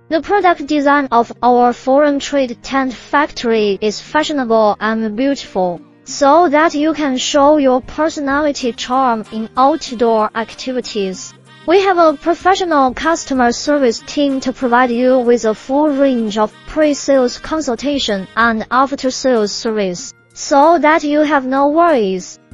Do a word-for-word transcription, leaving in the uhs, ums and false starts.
The product design of our foreign trade tent factory is fashionable and beautiful, so that you can show your personality charm in outdoor activities. We have a professional customer service team to provide you with a full range of pre-sales consultation and after-sales service, so that you have no worries.